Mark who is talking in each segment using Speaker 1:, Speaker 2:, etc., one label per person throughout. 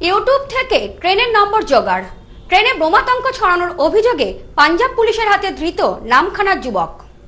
Speaker 1: YouTube থেকে ট্রেনের নম্বর জোগাড়, ট্রেনে বোমাতঙ্ক ছড়ানোর অভিযোগে পাঞ্জাব পুলিশের হাতে ধৃত নামখানার যুবক।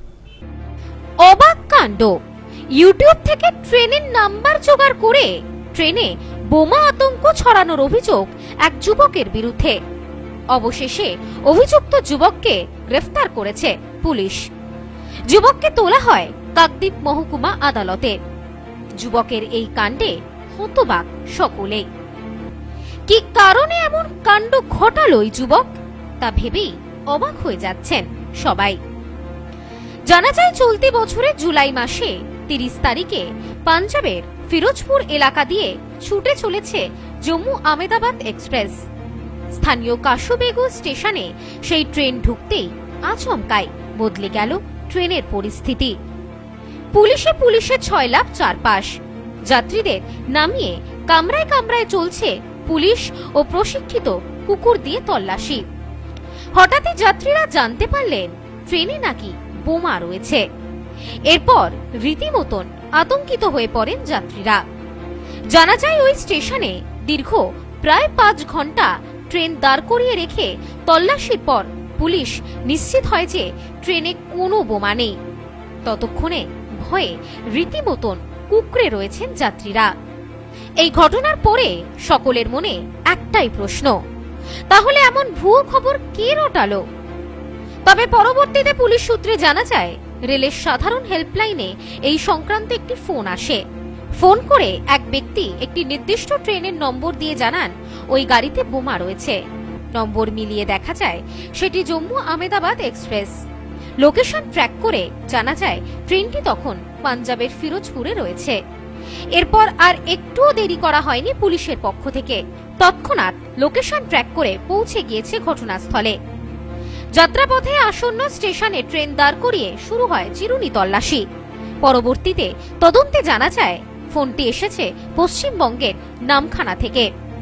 Speaker 2: অবাক কাণ্ড! ইউটিউব থেকে ট্রেনের নাম্বার জোগাড় করে ট্রেনে বোমা আতঙ্ক ছড়ানোর অভিযোগ এক যুবকের বিরুদ্ধে। অবশেষে অভিযুক্ত যুবককে গ্রেফতার করেছে পুলিশ। যুবককে তোলা হয় কাকদ্বীপ মহকুমা আদালতে। যুবকের এই কাণ্ডে হতবাক সকলেই। কি কারণে এমন কাণ্ড ঘটালো এই যুবক, তা ভেবেই অবাক হয়ে যাচ্ছেন সবাই। জানা যায়, চলতি বছরের জুলাই মাসে 30 তারিখে পাঞ্জাবের ফিরোজপুর এলাকা দিয়ে ছুটে চলেছে জম্মু আহমেদাবাদ এক্সপ্রেস। স্থানীয় কাশুবেগু স্টেশনে সেই ট্রেন ঢুকতেই আচমকাই বদলে গেল ট্রেনের পরিস্থিতি। পুলিশে 6 লাখ চারপাশ। যাত্রীদের নামিয়ে কামরায় কামরায় চলছে পুলিশ ও প্রশিক্ষিত কুকুর দিয়ে তল্লাশি। হঠাৎই যাত্রীরা জানতে পারলেন ট্রেনে নাকি বোমা রয়েছে। এরপর রীতিমতন আতঙ্কিত হয়ে পড়েন যাত্রীরা। জানা যায়, ওই স্টেশনে দীর্ঘ প্রায় 5 ঘন্টা ট্রেন দাঁড় করিয়ে রেখে তল্লাশির পর পুলিশ নিশ্চিত হয় যে ট্রেনে কোনো বোমা নেই। ততক্ষণে ভয়ে রীতিমতন কুঁকড়ে রয়েছেন যাত্রীরা। এই ঘটনার পরে সকলের মনে একটাই প্রশ্ন, তাহলে এমন ভুয়ো খবর কে রটালো? তবে পরবর্তীতে পুলিশ সূত্রে জানা যায়, রেলের সাধারণ হেল্পলাইনে এই সংক্রান্ত একটি ফোন আসে। ফোন করে এক ব্যক্তি একটি নির্দিষ্ট ট্রেনের নম্বর দিয়ে জানান ওই গাড়িতে বোমা রয়েছে। নম্বর মিলিয়ে দেখা যায় সেটি Jammu Ahmedabad express. Location track করে জানা যায় ট্রেনটি তখন পাঞ্জাবের ফিরোজপুরে রয়েছে। এরপর আর একটুও দেরি করা হয়নি পুলিশের পক্ষ থেকে। তৎক্ষণাৎ লোকেশন ট্র্যাক করে পৌঁছে গিয়েছে ঘটনাস্থলে। যাত্রাপথে আসন্ন স্টেশনে ট্রেন দাঁড় করিয়ে শুরু হয় চিরুনি তল্লাশি। পরবর্তীতে তদন্তে জানা যায় ফোনটি এসেছে পশ্চিমবঙ্গের নামখানা থেকে।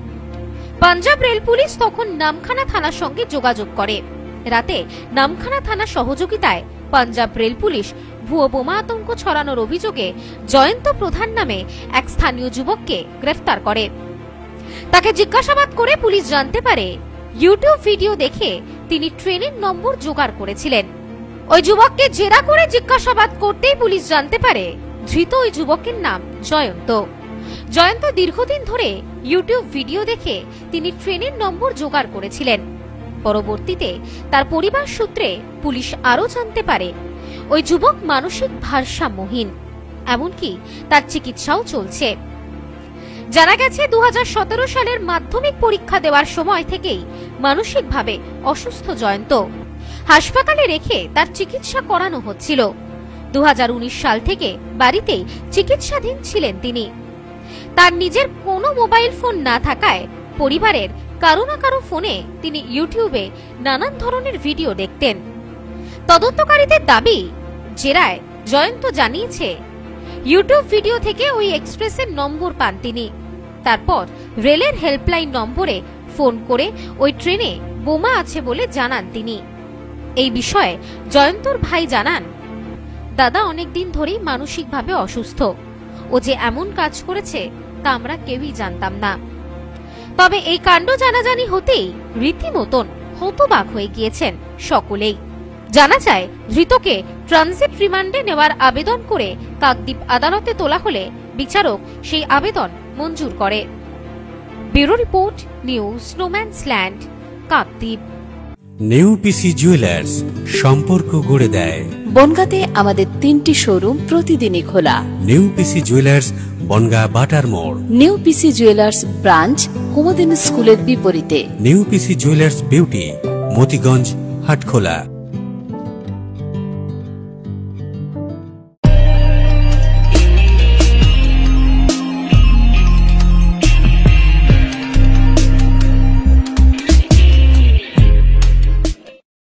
Speaker 2: পাঞ্জাব রেল পুলিশ তখন নামখানা থানার সঙ্গে যোগাযোগ করে। রাতে নামখানা থানার সহযোগিতায় পাঞ্জাব রেল পুলিশ ভুয়ো বোমা আতঙ্ক ছড়ানোর অভিযোগে জয়ন্ত প্রধান নামে এক স্থানীয় যুবককে গ্রেফতার করে। তাকে জিজ্ঞাসাবাদ করে পুলিশ জানতে পারে ইউটিউব ভিডিও দেখে তিনি ট্রেনের নম্বর জোগাড় করেছিলেন। ওই যুবককে জেরা করে জিজ্ঞাসাবাদ করতেই পুলিশ জানতে পারে ধৃত ওই যুবকের নাম জয়ন্ত। জয়ন্ত দীর্ঘদিন ধরে ইউটিউব ভিডিও দেখে তিনি ট্রেনের নম্বর জোগাড় করেছিলেন। পরবর্তীতে তার পরিবার সূত্রে পুলিশ আরও জানতে পারে ওই যুবক মানসিক ভারসাম্যহীন, এমনকি তার চিকিৎসাও চলছে। জানা গেছে 2017 সালের মাধ্যমিক পরীক্ষা দেওয়ার সময় থেকেই মানসিকভাবে অসুস্থ জয়ন্ত। হাসপাতালে রেখে তার চিকিৎসা করানো হচ্ছিল। 2019 সাল থেকে বাড়িতেই চিকিৎসাধীন ছিলেন তিনি। তার নিজের কোনো মোবাইল ফোন না থাকায় পরিবারের কারো না কারো ফোনে তিনি ইউটিউবে নানান ধরনের ভিডিও দেখতেন। তদন্তকারীদের দাবি, জেরায় জয়ন্ত জানিয়েছে ইউটিউব ভিডিও থেকে ওই এক্সপ্রেসের নম্বর পান তিনি। তারপর রেলের হেল্পলাইন নম্বরে ফোন করে ওই ট্রেনে বোমা আছে বলে জানান তিনি। এই বিষয়ে জয়ন্তর ভাই জানান, দাদা অনেকদিন ধরেই মানসিকভাবে অসুস্থ। ও যে এমন কাজ করেছে তা আমরা কেউই জানতাম না। তবে এই কাণ্ড জানাজানি হতেই রীতিমতন হতবাক হয়ে গিয়েছেন সকলেই। জানা যায়, ধৃতকে ট্রানজিট রিমান্ডে নেওয়ার আবেদন করে কাকদ্বীপ আদালতে তোলা হলে বিচারক সেই আবেদন মঞ্জুর করে। ব্যুরো রিপোর্ট, নিউজ স্নোম্যান্সল্যান্ড, কাকদ্বীপ।
Speaker 3: নেউপিসি জুয়েলার্স, সম্পর্ক গড়ে দেয়।
Speaker 4: বনগাঁতে আমাদের 3টি শোরুম প্রতিদিনই খোলা।
Speaker 3: নেউপিসি জুয়েলার্স, বনগাঁ বাটার মোড়।
Speaker 4: নেউপিসি জুয়েলার্স ব্রাঞ্চ কুমুদিনী স্কুলের বিপরীতে।
Speaker 3: Neupisi jewellers beauty, Motiganj, Hatkhola.